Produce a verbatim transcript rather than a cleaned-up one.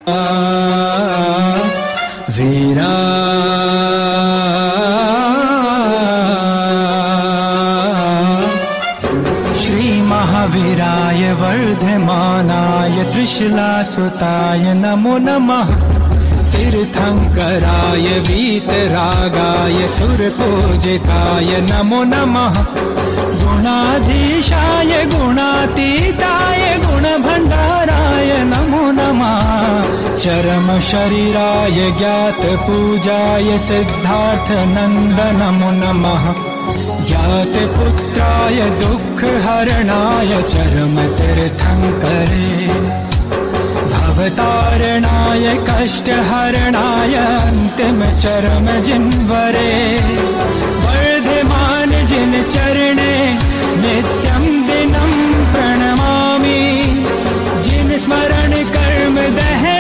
वीरा श्री महावीराय वर्धमानाय त्रिशूलासुताय नमो नमः। तीर्थंकराय वीतरागाय सुरपूजिताय नमो नमः। गुणाधीशाय गुणातीताय गुणभण्डाराय नमो नमः। चरम शरीराय ज्ञातपूजाय सिद्धार्थनन्द नमो नमः। ज्ञातपुत्राय दुःखहरणाय चरम तीर्थंकरे। भवतारणाय कष्टहरणाय अन्तिम चरम जिन्वरे। वर्धमान जिन चरणे नित्यं दिनं प्रणमामि। जिन स्मरण कर्म दहे